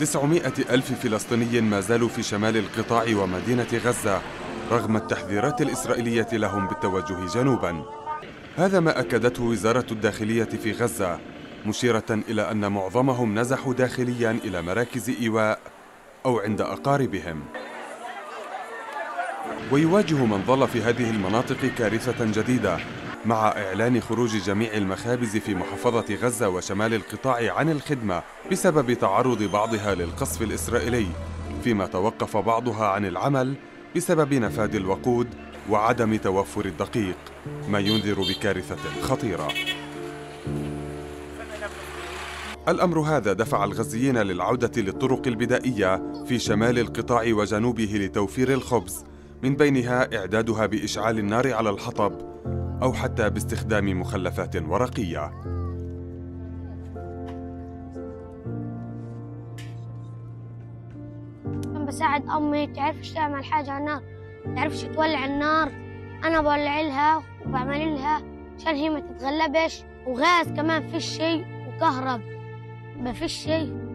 900 ألف فلسطيني ما زالوا في شمال القطاع ومدينة غزة رغم التحذيرات الإسرائيلية لهم بالتوجه جنوباً. هذا ما أكدته وزارة الداخلية في غزة، مشيرة إلى أن معظمهم نزحوا داخلياً إلى مراكز إيواء أو عند أقاربهم. ويواجه من ظل في هذه المناطق كارثة جديدة مع إعلان خروج جميع المخابز في محافظة غزة وشمال القطاع عن الخدمة بسبب تعرض بعضها للقصف الإسرائيلي، فيما توقف بعضها عن العمل بسبب نفاذ الوقود وعدم توفر الدقيق، ما ينذر بكارثة خطيرة. الأمر هذا دفع الغزيين للعودة للطرق البدائية في شمال القطاع وجنوبه لتوفير الخبز، من بينها إعدادها بإشعال النار على الحطب أو حتى باستخدام مخلفات ورقية. أنا بساعد أمي تعرفش تعمل حاجة على النار، تعرفش تولع النار، أنا بولع لها وبعمل لها عشان هي ما تتغلبش، وغاز كمان فيش شيء، وكهرب ما فيش شيء.